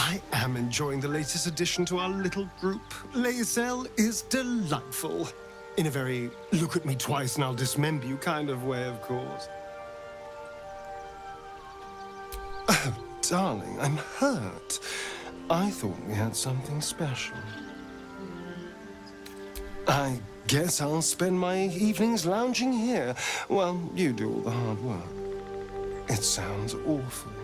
I am enjoying the latest addition to our little group. Lae'zel is delightful. In a very look at me twice and I'll dismember you kind of way, of course. Oh, darling, I'm hurt. I thought we had something special. I guess I'll spend my evenings lounging here while you do all the hard work. It sounds awful.